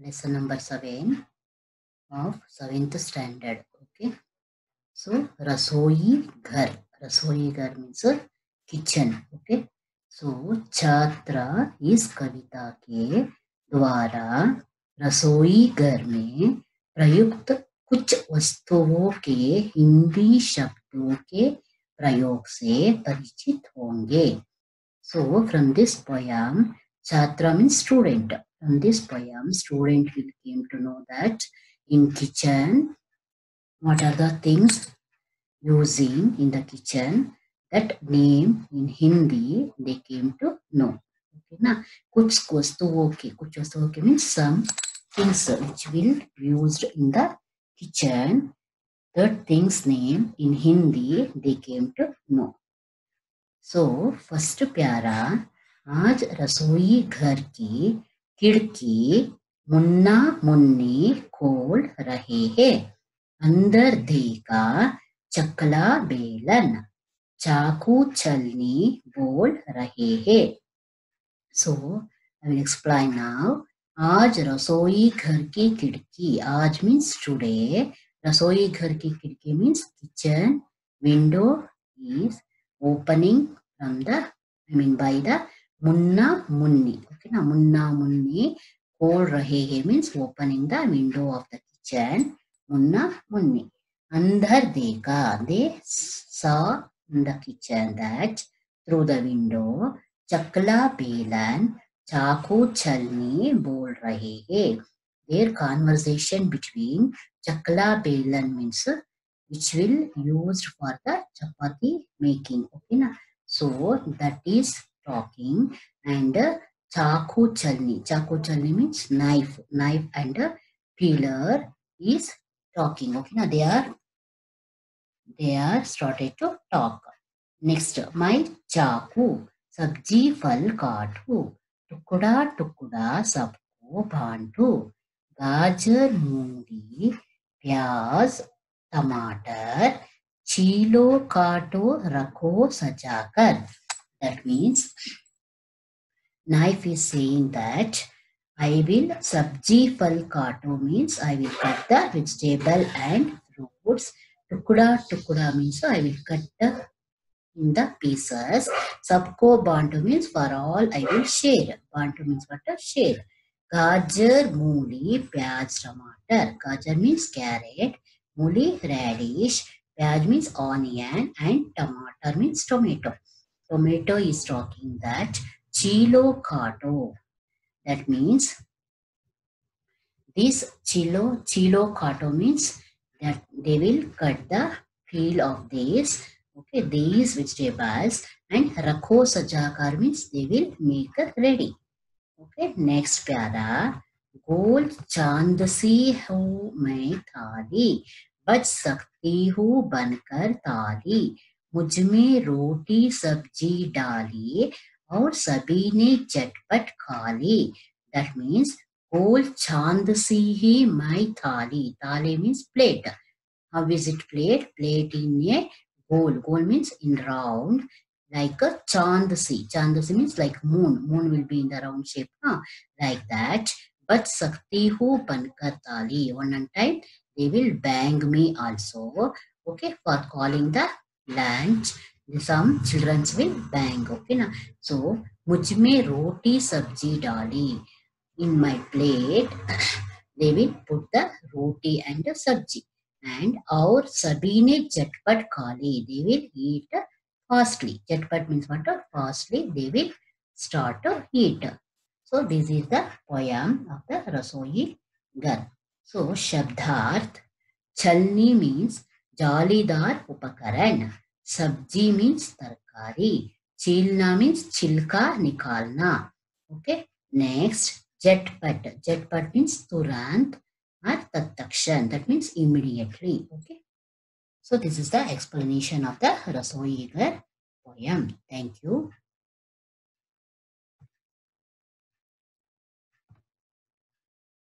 lesson number 7 of 7th standard. Okay. So rasoi ghar means a kitchen. Okay. So छात्रा इस कविता के द्वारा रसोई घर में प्रयुक्त कुछ वस्तुओं के हिंदी शब्दों के प्रयोग से परिचित होंगे. So from this poem, Chhatra means student. From this poem, student will came to know that in kitchen, what are the things using in the kitchen. That name in Hindi they came to know. Okay, na कुछ वस्तुओं के means some things which will be used in the kitchen. That things name in Hindi they came to know. So first प्यारा, आज रसोई घर की खिड़की मुन्ना मुन्नी खोल रहे हैं. अंदर देखा चकला बेलन चाकू छलनी बोल रहे हैं. So I will explain now. आज रसोई घर की खिड़की, आज means today, रसोई घर की खिड़की means kitchen window is opening from the, by the Munna Munni. Okay, now Munna Munni खोल रहे हैं means opening the window of the kitchen. Munna Munni. अंदर देखा, they saw in the kitchen that through the window चकला बेलन चाकू छलनी बोल रहे हैं. Their conversation between chakla belan means which will used for the chapati making. Okay, na? So that is talking, and chaku chalni means knife and peeler is talking. Okay, na? They are started to talk. Next, my chaku सब्जी फल काटू टुकड़ा टुकड़ा सबको Bantu गाजर मूली प्याज टमाटर छीलो काटो रखो सजाकर. That means knife is saying that I will sabji fal kato means I will cut the vegetable and fruits. Tukda means I will cut in the pieces. Sabko bantu means for all I will share. Bantu means what? Share. Gajar, mooli, pyaj, tomato. Gajar means carrot, mooli radish, pyaj means onion, and tomato means tomato. Tomato is talking that chilo kato. That means this chilo kato means that they will cut the peel of this. Okay, these vegetables, and rakho sajakar means they will make ready. Okay, next प्यारा, गोल चांद सी हूँ मैं थाली बच सकती हूँ बनकर ताली मुझ में रोटी सब्जी डाली और सभी ने चटपट खा ली. That means गोल चांद सी ही मैं थाली. थाली means plate. How is it plate? Plate in a goal means in round, like a chandasi. Chandasi means like moon. Moon will be in the round shape, like that. But sakti hu bankar tali. One time they will bang me also. Okay, for calling the lunch. Some children will bang. Okay, na. So मुझ में रोटी सब्जी डाली. In my plate, they will put the roti and the sabji. And और सभी ने झटपट खा ली. They will eat fastly. झटपट means what? Fastly they will start to eat. So this is the poem of the रसोई घर. So शब्दार्थ, छलनी means जालीदार उपकरण. सब्जी means तरकारी. छीलना means छिलका निकालना. Okay. Next, झटपट. झटपट means तुरंत or tattakshan. That means immediately. Okay. So this is the explanation of the Rasoi Ghar poem. Thank you.